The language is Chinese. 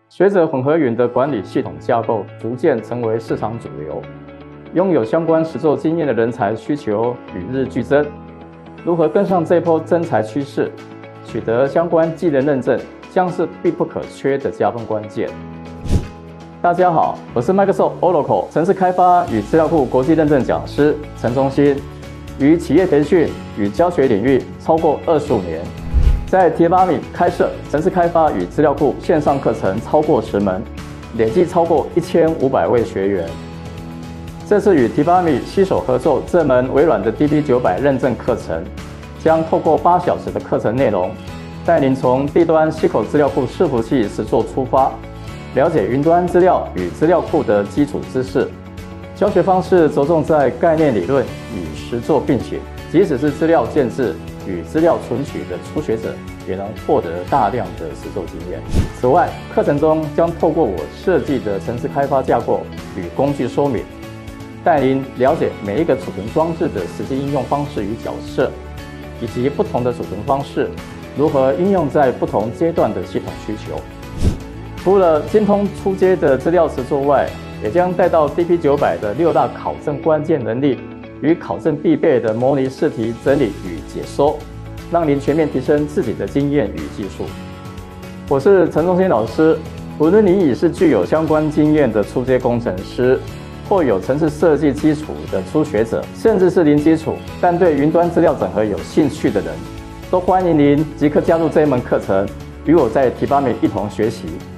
随着混合云的管理系统架构逐渐成为市场主流，拥有相关实作经验的人才需求与日俱增。如何跟上这波增才趋势，取得相关技能认证，将是必不可缺的加分关键。大家好，我是 Microsoft Oracle 程式开发与资料库国际认证讲师陈忠兴，于企业培训与教学领域超过25年。在 Tivami 开设程式开发与资料库线上课程超过10门，累计超过1500位学员。这次与 Tivami 携手合作这门微软的 DB900 认证课程，将透过8小时的课程内容，带您从地端 SQL 资料库伺服器实作出发，了解云端资料与资料库的基础知识。教学方式着重在概念理论与实作并行，即使是资料建制与资料存取的初学者，也能获得大量的实作经验。此外，课程中将透过我设计的程式开发架构与工具说明，带您了解每一个储存装置的实际应用方式与角色，以及不同的储存方式如何应用在不同阶段的系统需求。除了精通初阶的资料实作外，也将带到 DB900 的6大考证关键能力与考证必备的模拟试题整理与解说，让您全面提升自己的经验与技术。我是陈忠兴老师，无论你已是具有相关经验的初阶工程师，或有程式设计基础的初学者，甚至是零基础但对云端资料整合有兴趣的人，都欢迎您即刻加入这一门课程，与我在 Tivami 一同学习。